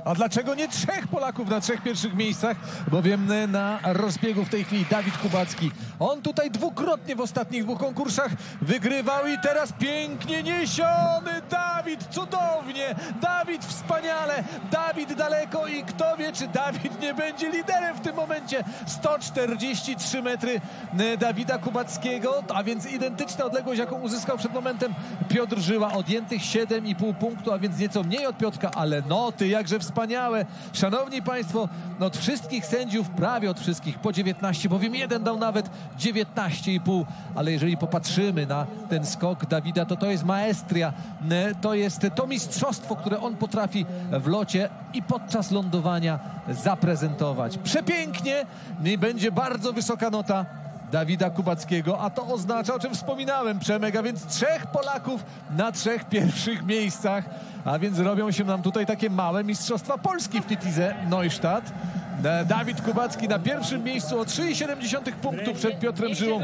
A dlaczego nie 3 Polaków na 3 pierwszych miejscach? Bowiem na rozbiegu w tej chwili Dawid Kubacki. On tutaj dwukrotnie w ostatnich 2 konkursach wygrywał i teraz pięknie niesiony Dawid, cudownie, Dawid wspaniale, Dawid daleko i kto wie, czy Dawid nie będzie liderem w tym momencie. 143 metry Dawida Kubackiego, a więc identyczna odległość, jaką uzyskał przed momentem Piotr Żyła. Odjętych 7,5 punktu, a więc nieco mniej od Piotrka, ale noty jakże wspaniałe. Szanowni Państwo, od wszystkich sędziów, prawie od wszystkich, po 19, bowiem jeden dał nawet 19,5, ale jeżeli popatrzymy na ten skok Dawida, to jest maestria, to jest to mistrzostwo, które on potrafi w locie i podczas lądowania zaprezentować. Przepięknie i będzie bardzo wysoka nota Dawida Kubackiego, a to oznacza, o czym wspominałem, Przemek, a więc 3 Polaków na 3 pierwszych miejscach, a więc robią się nam tutaj takie małe mistrzostwa Polski w Titize Neustadt. Dawid Kubacki na pierwszym miejscu o 3,7 punktu przed Piotrem Żyłą.